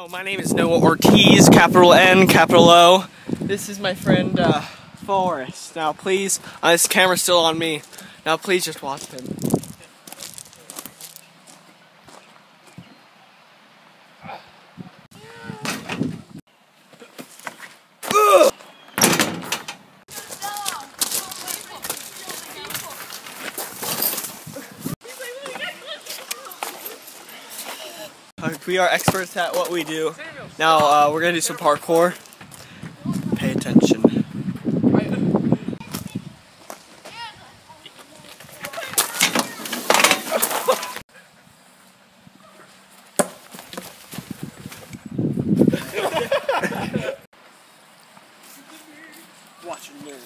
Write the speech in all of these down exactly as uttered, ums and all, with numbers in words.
Hello, my name is Noah Ortiz, capital N, capital O. This is my friend uh, Forrest. Now please, uh, this camera's still on me. Now please just watch him. We are experts at what we do. Now uh, we're gonna do some parkour. Pay attention. Watch and learn.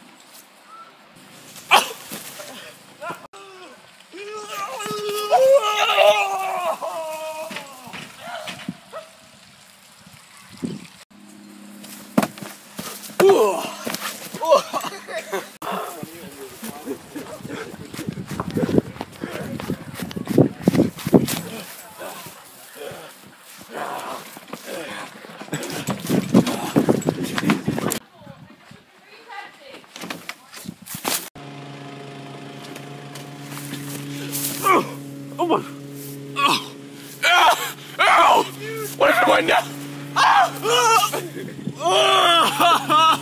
Oh my! Oh! Ow! Ow! What am I doing now? Ah! Ah!